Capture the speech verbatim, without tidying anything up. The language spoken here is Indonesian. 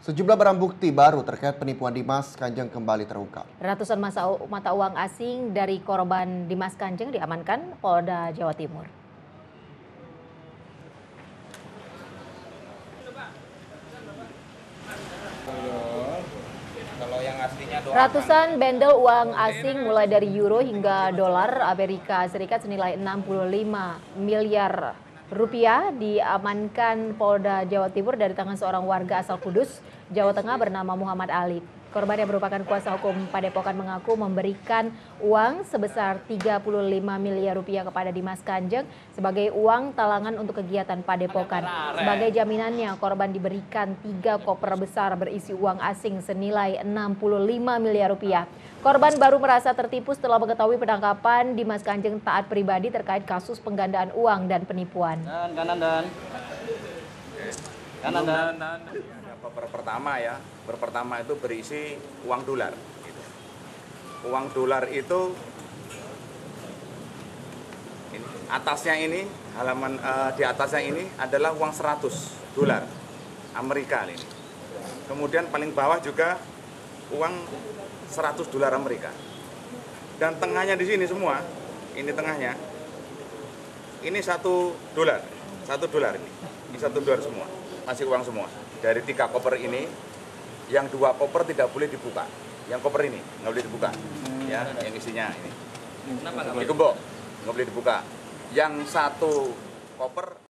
Sejumlah barang bukti baru terkait penipuan Dimas Kanjeng kembali terungkap. Ratusan masa mata uang asing dari korban Dimas Kanjeng diamankan Polda Jawa Timur. Ratusan bendel uang asing mulai dari euro hingga dolar Amerika Serikat senilai enam puluh lima miliar rupiah diamankan Polda Jawa Timur dari tangan seorang warga asal Kudus, Jawa Tengah bernama Muhammad Ali. Korban yang merupakan kuasa hukum Padepokan mengaku memberikan uang sebesar tiga puluh lima miliar rupiah kepada Dimas Kanjeng sebagai uang talangan untuk kegiatan Padepokan. Sebagai jaminannya, korban diberikan tiga koper besar berisi uang asing senilai enam puluh lima miliar rupiah. Korban baru merasa tertipu setelah mengetahui penangkapan Dimas Kanjeng taat pribadi terkait kasus penggandaan uang dan penipuan. Dan kanan dan kanan dan. Koper pertama ya, koper pertama itu berisi uang dolar. Gitu. Uang dolar itu ini, atasnya ini halaman uh, di atasnya ini adalah uang seratus dolar Amerika ini. Kemudian paling bawah juga uang seratus dolar Amerika. Dan tengahnya di sini semua, ini tengahnya, ini satu dolar, satu dolar ini, ini satu dolar semua, masih uang semua. Dari tiga koper ini, yang dua koper tidak boleh dibuka. Yang koper ini nggak boleh dibuka, ya, yang isinya ini. Kenapa nggak boleh? Digembok, nggak boleh dibuka. Yang satu koper